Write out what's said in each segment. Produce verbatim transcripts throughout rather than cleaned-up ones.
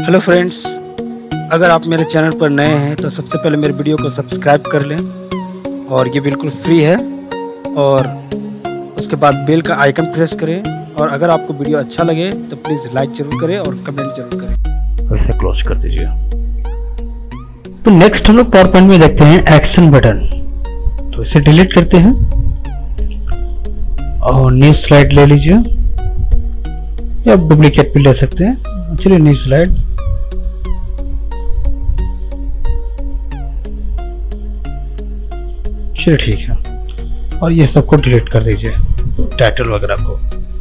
Hello friends, अगर आप मेरे चैनल पर नए हैं तो सबसे पहले मेरे वीडियो को सब्सक्राइब कर लें और ये बिल्कुल फ्री है। और उसके बाद बेल का आइकन प्रेस करें और अगर आपको वीडियो अच्छा लगे तो प्लीज़ लाइक जरूर करें और कमेंट जरूर करें। और इसे क्लोज कर दीजिए। तो नेक्स्ट हम लोग पावर पॉइंट में देखते हैं एक्शन बटन, तो इसे डिलीट करते हैं और न्यू स्लाइड ले लीजिए या डुप्लीकेट भी ले सकते हैं। चलिए न्यू स्लाइड, चलिए ठीक है। और ये सबको डिलीट कर दीजिए, टाइटल वगैरह को।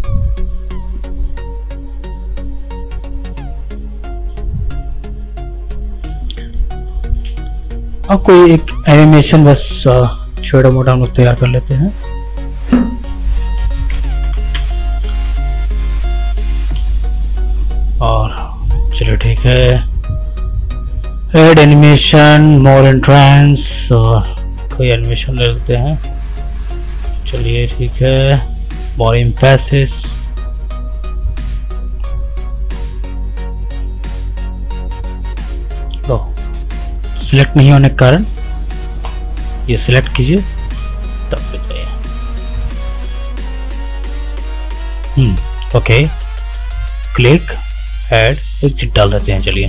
अब कोई एक एनिमेशन बस छोटा मोटा हम लोग तैयार कर लेते हैं। और चलिए ठीक है, एड एनिमेशन, मोर एंट्रेंस, और कोई एनिमेशन ले लेते हैं। चलिए ठीक है, मोर एम्फेसिस, तो सिलेक्ट नहीं होने के कारण ये सिलेक्ट कीजिए, तब फिर जाइए। Hmm okay, click add, exit डाल देते हैं। चलिए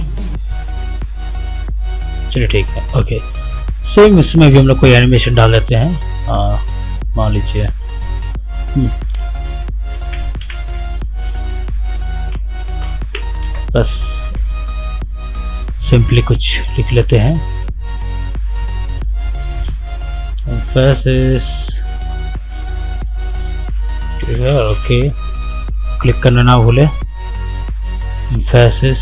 चलिए ठीक है, ओके। सेम इसमें भी हम लोग कोई एनिमेशन डाल देते हैं। मान लीजिए बस सिंपली कुछ लिख लेते हैं, एम्फेसिस, ठीक है, ओके। क्लिक करना ना भूले, एम्फेसिस,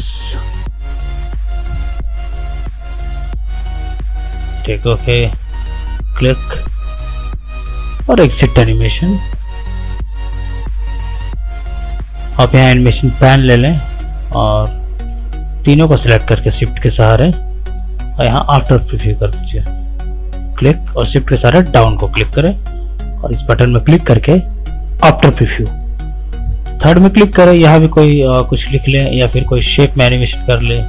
ठीक, ओके, क्लिक और एग्जिट एनिमेशन। आप यहाँ एनिमेशन पैन ले लें और तीनों को सिलेक्ट करके शिफ्ट के सहारे और यहाँ आफ्टर प्रीव्यू कर दीजिए। क्लिक और शिफ्ट के सहारे डाउन को क्लिक करें और इस बटन में क्लिक करके आफ्टर प्रीव्यू। थर्ड में क्लिक करें, यहाँ भी कोई आ, कुछ लिख लें या फिर कोई शेप में एनिमेशन कर ले।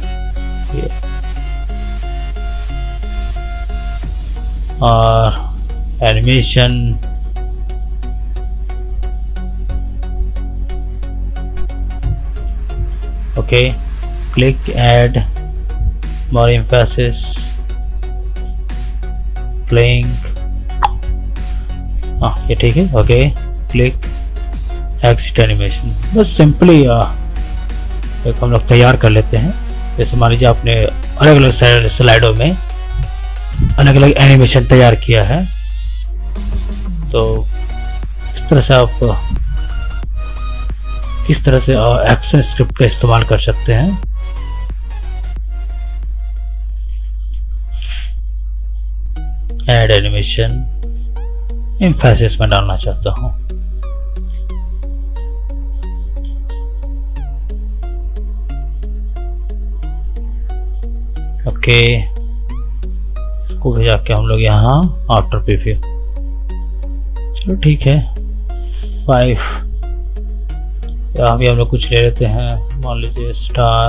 और animation, okay, click add, more emphasis, playing, हाँ ये ठीक है, ओके, क्लिक एग्जिट एनिमेशन। बस सिंपली एक हम लोग तैयार कर लेते हैं। जैसे मान लीजिए आपने अलग अलग स्लाइडों में अलग अलग एनिमेशन तैयार किया है, तो इस तरह से आप किस तरह से एक्शन स्क्रिप्ट का इस्तेमाल कर सकते हैं। ऐड एनिमेशन, एम्फेसिस में डालना चाहता हूं। ओके, इसको भी जाके हम लोग यहाँ आफ्टर प्रीव्यू, चलो ठीक है। फाइव, यहाँ भी हम लोग कुछ ले लेते हैं, मान लीजिए स्टार,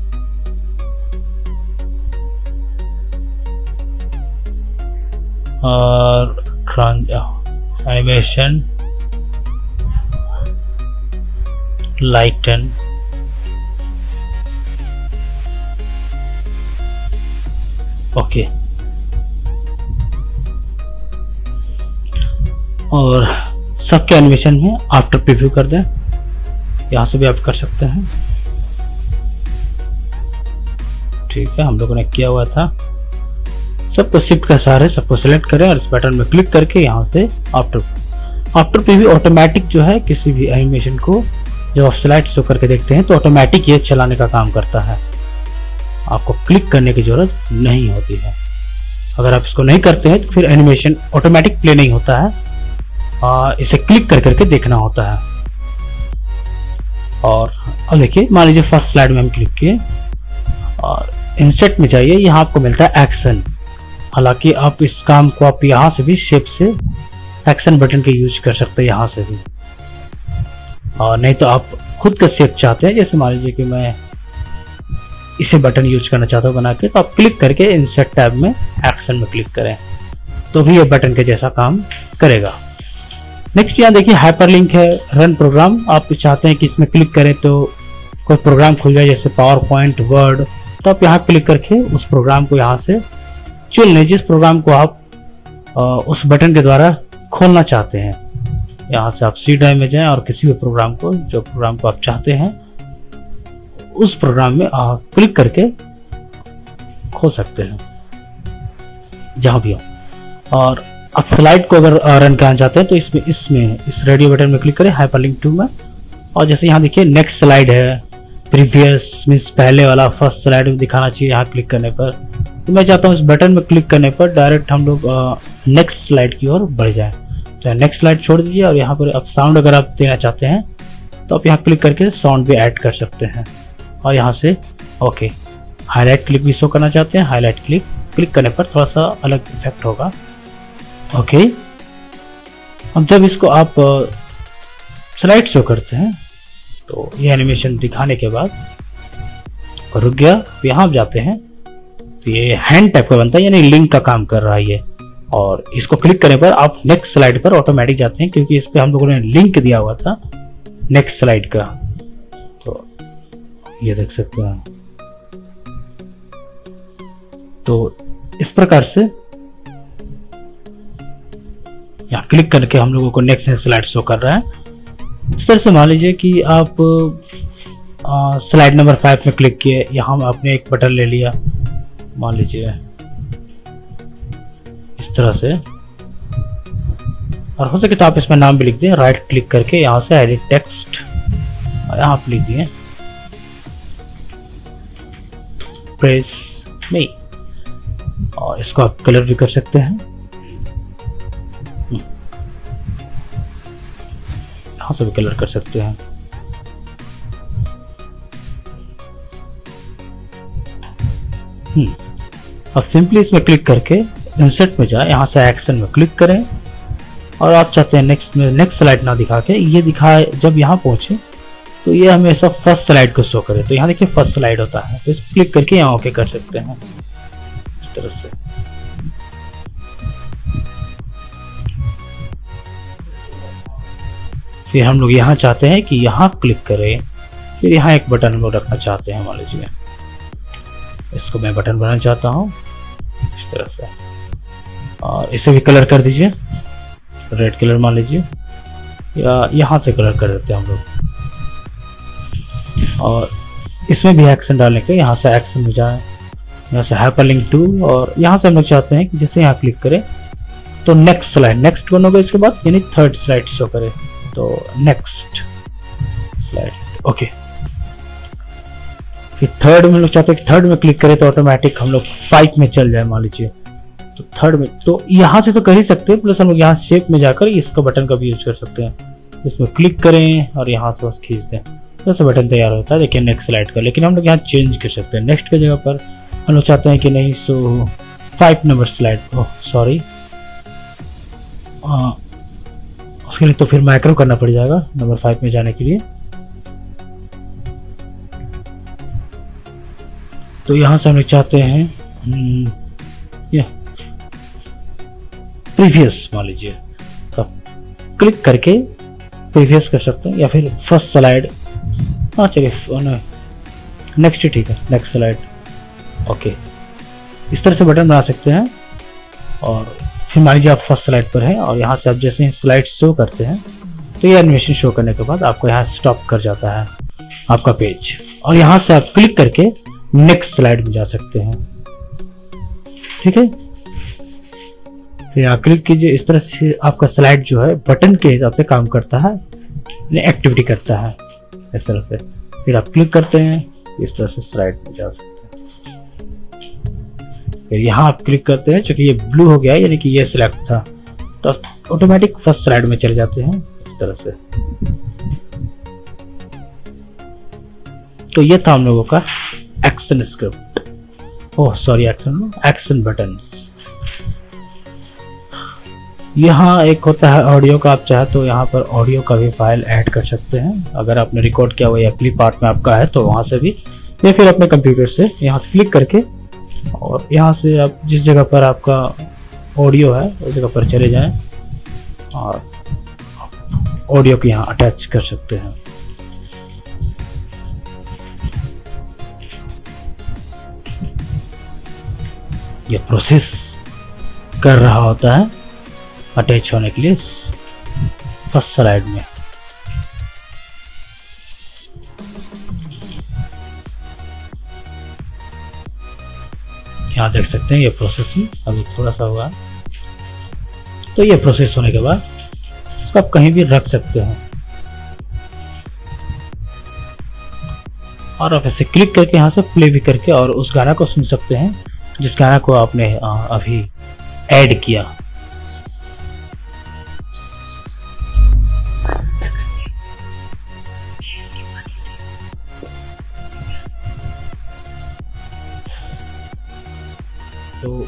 और एनिमेशन, लाइटन, ओके। और सबके एनिमेशन में आफ्टर प्रीव्यू कर दें, यहाँ से भी आप कर सकते हैं, ठीक है। हम लोगों ने किया हुआ था, सबको शिफ्ट के सहारे सबको सिलेक्ट करें और इस बटन में क्लिक करके यहाँ से आफ्टर आफ्टर प्रीव्यू ऑटोमेटिक जो है किसी भी एनिमेशन को जब आप स्लाइड शो करके देखते हैं तो ऑटोमेटिक ये चलाने का काम करता है, आपको क्लिक करने की जरूरत नहीं होती है। अगर आप इसको नहीं करते हैं तो फिर एनिमेशन ऑटोमेटिक प्ले नहीं होता है, आ, इसे क्लिक कर करके देखना होता है। और अब देखिए, मान लीजिए फर्स्ट स्लाइड में हम क्लिक किए और इंसर्ट में जाइए, यहाँ आपको मिलता है एक्शन। हालांकि आप इस काम को आप यहाँ से भी शेप से एक्शन बटन के यूज कर सकते हैं यहाँ से भी, और नहीं तो आप खुद का शेप चाहते हैं, जैसे मान लीजिए कि मैं इसे बटन यूज करना चाहते हो बना के, तो आप क्लिक करके इंसर्ट टैब में एक्शन में क्लिक करें तो भी ये बटन के जैसा काम करेगा। नेक्स्ट यहाँ देखिए हाइपरलिंक है, रन प्रोग्राम। आप चाहते हैं कि इसमें क्लिक करें तो कोई प्रोग्राम खुल जाए जैसे पावर पॉइंट, वर्ड, तो आप यहाँ क्लिक करके उस प्रोग्राम को यहाँ से चुन लें जिस प्रोग्राम को आप आ, उस बटन के द्वारा खोलना चाहते हैं। यहाँ से आप सी ड्राइव में जाएं और किसी भी प्रोग्राम को, जो प्रोग्राम को आप चाहते हैं उस प्रोग्राम में आप क्लिक करके खोल सकते हैं जहां भी हो। और अब स्लाइड को अगर रन करना चाहते हैं तो इसमें इसमें इस रेडियो बटन में क्लिक करें हाइपरलिंक टू में, और जैसे यहाँ देखिए नेक्स्ट स्लाइड है, प्रीवियस मीन्स पहले वाला, फर्स्ट स्लाइड में दिखाना चाहिए यहाँ क्लिक करने पर। तो मैं चाहता हूँ इस बटन में क्लिक करने पर डायरेक्ट हम लोग नेक्स्ट स्लाइड की ओर बढ़ जाए। तो नेक्स्ट स्लाइड छोड़ दीजिए और यहाँ पर अब साउंड अगर आप देना चाहते हैं तो आप यहाँ क्लिक करके साउंड भी ऐड कर सकते हैं। और यहाँ से ओके, हाईलाइट क्लिक भी शो करना चाहते हैं, हाईलाइट क्लिक क्लिक करने पर थोड़ा सा अलग इफेक्ट होगा। ओके, अब जब इसको आप स्लाइड शो करते हैं तो ये एनिमेशन दिखाने के बाद रुक गया। यहाँ आप जाते हैं तो ये हैंड टाइप का बनता है, यानी लिंक का काम कर रहा है ये। और इसको क्लिक करने पर आप नेक्स्ट स्लाइड पर ऑटोमेटिक जाते हैं क्योंकि इस पे हम लोगों ने लिंक दिया हुआ था नेक्स्ट स्लाइड का। तो ये देख सकते हैं। तो इस प्रकार से यहाँ क्लिक करके हम लोगों को नेक्स्ट स्लाइड शो कर रहा है। इस तरह से मान लीजिए कि आप स्लाइड नंबर फाइव में क्लिक किए, यहाँ आपने एक बटन ले लिया मान लीजिए इस तरह से, और हो सके तो आप इसमें नाम भी लिख दें, राइट क्लिक करके यहाँ से एडिट टेक्स्ट यहाँ आप लिख दिए प्रेस मी, और इसको आप कलर भी कर सकते हैं। यहाँ से भी कलर कर सकते हैं। हम्म अब सिंपली इसमें क्लिक करके इंसर्ट में जाए, यहाँ से एक्शन में क्लिक करें और आप चाहते हैं नेक्स्ट में नेक्स्ट स्लाइड ना दिखा के ये दिखाए, जब यहाँ पहुंचे तो ये हमेशा फर्स्ट स्लाइड को शो करे। तो यहाँ देखिए फर्स्ट स्लाइड होता है, तो इसको क्लिक करके यहाँ ओके कर सकते हैं इस तरह से। फिर हम लोग यहाँ चाहते हैं कि यहाँ क्लिक करें, फिर यहाँ एक बटन हम लोग रखना चाहते हैं, मान लीजिए इसको मैं बटन बनाना चाहता हूँ इस तरह से, और इसे भी कलर कर दीजिए रेड कलर मान लीजिए, या यहाँ से कलर कर देते हैं हम लोग। और इसमें भी एक्शन डालने के यहाँ से एक्शन में जाए, यहाँ से हाइपरलिंक टू, और यहाँ से हम लोग चाहते हैं कि जैसे यहाँ क्लिक करें तो नेक्स्ट स्लाइड, नेक्स्ट वन होगा इसके बाद, यानी थर्ड स्लाइड शो करे। तो नेक्स्ट स्लाइड ओके, फिर थर्ड में लोग चाहते हैं कि थर्ड में क्लिक करें तो ऑटोमेटिक हम लोग फाइव में चल जाए मान लीजिए। तो थर्ड में तो यहाँ से तो कर ही सकते हैं, प्लस हम लोग यहाँ शेप में जाकर इसका बटन का भी यूज कर सकते हैं। इसमें क्लिक करें और यहाँ से बस खींच दें, तो बटन तैयार होता है देखिए नेक्स्ट स्लाइड का। लेकिन हम लोग यहाँ चेंज कर सकते हैं, नेक्स्ट की जगह पर हम लोग चाहते हैं कि नहीं so five number slide, oh sorry उसके लिए तो फिर मैक्रो करना पड़ जाएगा नंबर फाइव में जाने के लिए। तो यहां से हम लोग चाहते हैं ये प्रीवियस मान लीजिए, तो क्लिक करके प्रीवियस कर सकते हैं, या फिर फर्स्ट स्लाइड, हाँ चलिए नेक्स्ट ठीक है नेक्स्ट स्लाइड ओके। इस तरह से बटन बना सकते हैं। और फिर मान लीजिए आप फर्स्ट स्लाइड पर हैं और यहाँ से आप जैसे ही स्लाइड शो करते हैं तो ये एनिमेशन शो करने के बाद आपको यहाँ स्टॉप कर जाता है आपका पेज, और यहाँ से आप क्लिक करके नेक्स्ट स्लाइड में जा सकते हैं। ठीक है, फिर यहाँ क्लिक कीजिए। इस तरह से आपका स्लाइड जो है बटन के हिसाब से काम करता है, एक्टिविटी करता है इस तरह से। फिर आप क्लिक करते हैं, इस तरह से स्लाइड में जा सकते हैं। फिर यहाँ आप क्लिक करते हैं, चूंकि ये ब्लू हो गया है यानी कि ये सिलेक्ट था, तो ऑटोमेटिक फर्स्ट स्लाइड में चले जाते हैं इस तरह से। तो ये था हम लोगों का action script, oh sorry action action button. यहाँ एक होता है ऑडियो का, आप चाहे तो यहाँ पर ऑडियो का भी फाइल ऐड कर सकते हैं। अगर आपने रिकॉर्ड किया हुआ या क्लिप आर्ट में आपका है तो वहां से भी या फिर अपने कंप्यूटर से यहाँ से क्लिक करके और यहाँ से आप जिस जगह पर आपका ऑडियो है उस जगह पर चले जाएं और ऑडियो को यहाँ अटैच कर सकते हैं। यह प्रोसेस कर रहा होता है अटैच होने के लिए फर्स्ट स्लाइड में। यहाँ देख सकते हैं ये प्रोसेसिंग अभी थोड़ा सा हुआ। तो ये प्रोसेस होने के बाद इसको आप कहीं भी रख सकते हैं और आप ऐसे क्लिक करके यहाँ से प्ले भी करके और उस गाना को सुन सकते हैं जिस गाना को आपने अभी ऐड किया। तो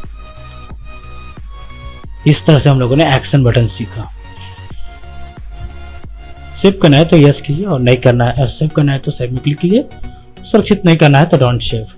इस तरह से हम लोगों ने एक्शन बटन सीखा। सेव करना है तो यस कीजिए और नहीं करना है सेव करना है तो सेव में क्लिक कीजिए। सुरक्षित नहीं करना है तो डोंट सेव।